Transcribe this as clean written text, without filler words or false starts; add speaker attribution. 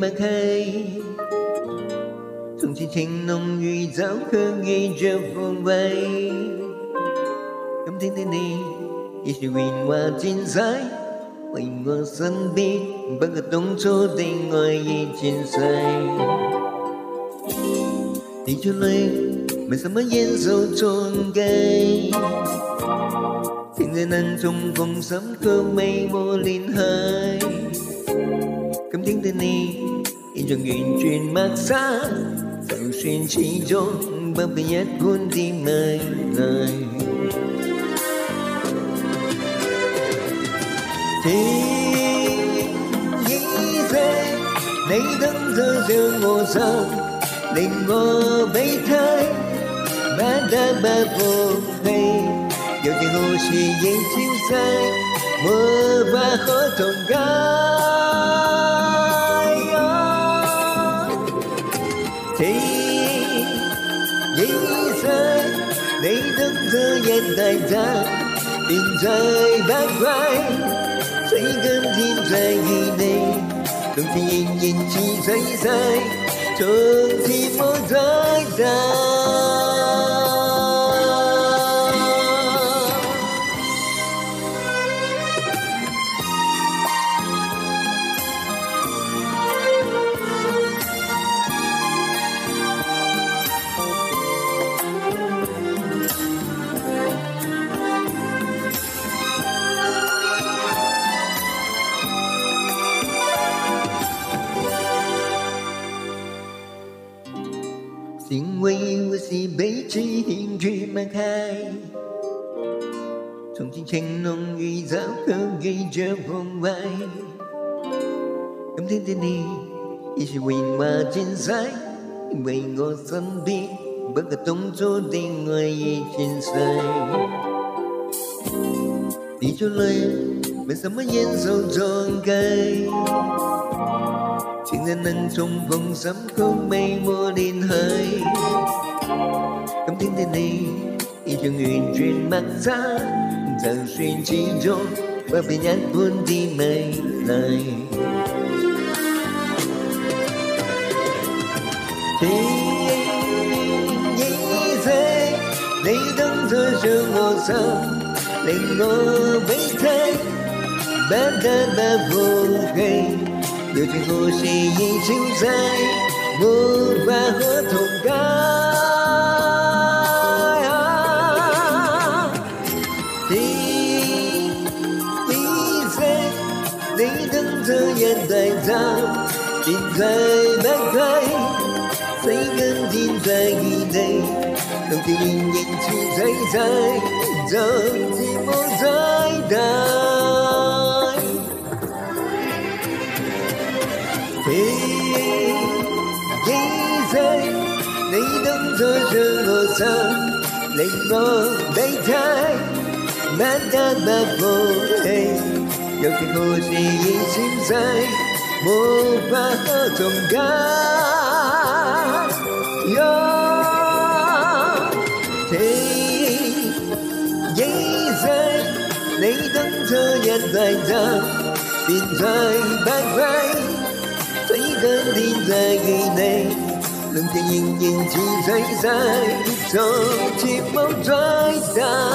Speaker 1: 漫开，从前情浓于早和遇着风味。今天的你，也许云花尽彩，为我身边，不过当初的爱已渐逝。地球里没什么颜色重改。现在能重逢深刻美我连海，今天的你已經完全陌生，就算始終不變一般的美麗。情已逝，你等着上我心，令我悲嘆，不得不放棄。有天何時亦消逝，沒法可重解。情已逝，你等這一大站，便再不歸。誰今天在意你，從前仍然似水逝，從前無再談。因为我是被痴兴趣漫开，从前情浓于早和遇着风味。今天的你，也是云花尽彩，为我身邊，不過當初的愛已漸逝。地球裏沒什麼顏色重改。現在能重逢深刻美我連海，今天的你已經完全陌生，就算始終不變一般的美麗。情已逝，你等着上我心，令我悲嘆，不得不放棄。有情何時已消逝，無法可重解。情已逝，你等這一大站，便再不歸。誰今天在意你，從前仍然似水逝，從前無再談。情已逝，你等着上我心，令我悲嘆，不得不放棄。有情何時已消逝，無法可重解。情已逝，你等着一大站，便再不歸。誰今天在意你，從前仍然似水逝，從前無再談。